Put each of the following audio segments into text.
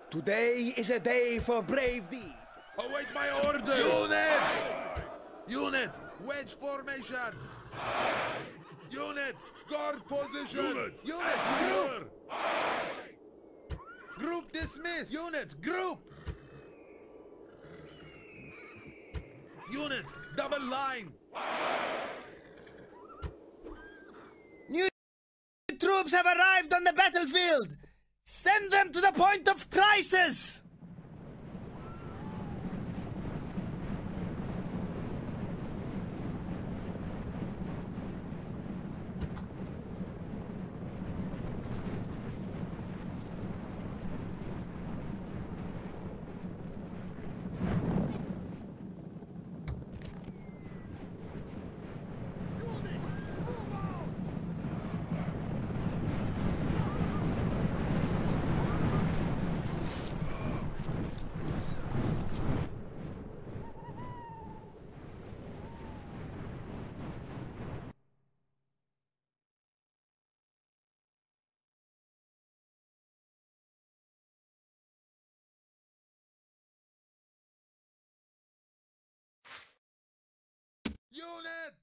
Today is a day for brave deeds. Await my order! Units! Units, wedge formation! Units, guard position! Units, group! Group dismiss! Units, group! Units, double line! New troops have arrived on the battlefield! Send them to the point of crisis! Units!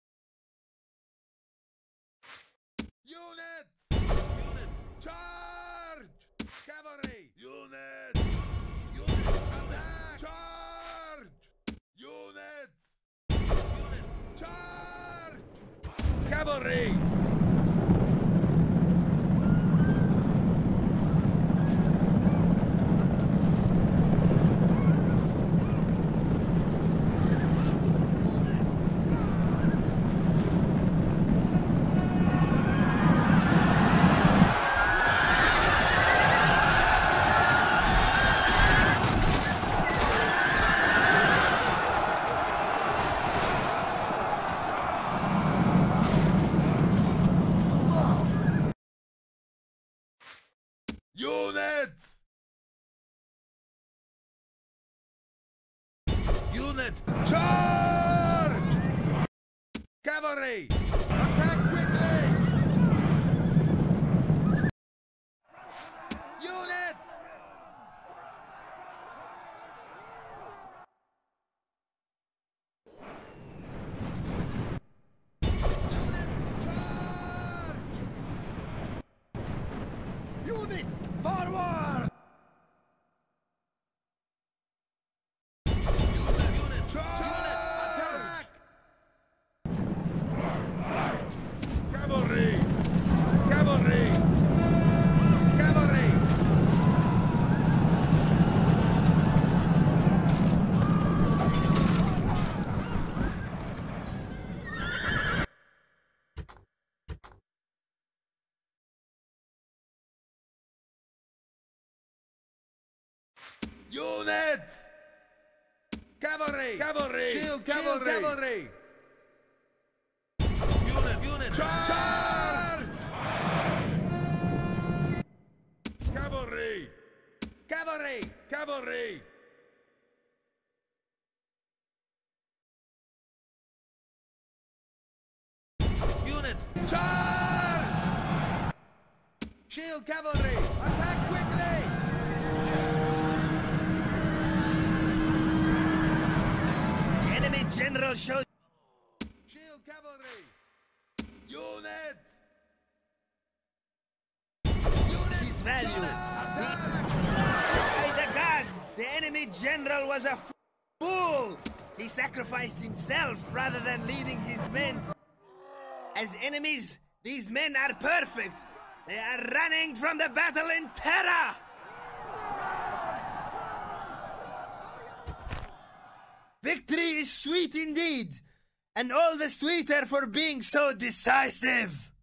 Units! Units! Charge! Cavalry! Units! Units! Attack! Charge! Units! Units! Charge! Cavalry! Units! Units! Charge! Cavalry! Attack quickly! Units! Units, forward! Unit, attack! Cavalry! Cavalry! Cavalry! Units! Cavalry! Cavalry! Shield cavalry! Cavalry! Unit! Charge! Cavalry! Cavalry! Cavalry! Units! Charge! Shield cavalry! Attack quickly! General shows Shield cavalry! Units! his value. By the gods, the enemy general was a fool! He sacrificed himself rather than leading his men. As enemies, these men are perfect. They are running from the battle in terror! Victory is sweet indeed, and all the sweeter for being so decisive.